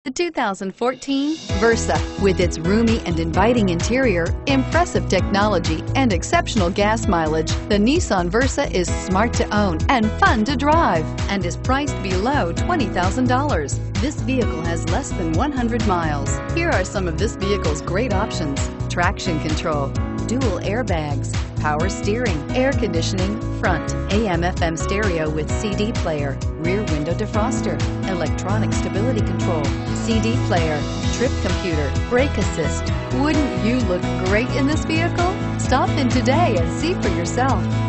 The 2014 Versa. With its roomy and inviting interior, impressive technology, and exceptional gas mileage, the Nissan Versa is smart to own and fun to drive and is priced below $20,000. This vehicle has less than 100 miles. Here are some of this vehicle's great options: traction control, dual airbags, power steering, air conditioning, front, AM/FM stereo with CD player, rear window defroster, electronic stability control, CD player, trip computer, brake assist. Wouldn't you look great in this vehicle? Stop in today and see for yourself.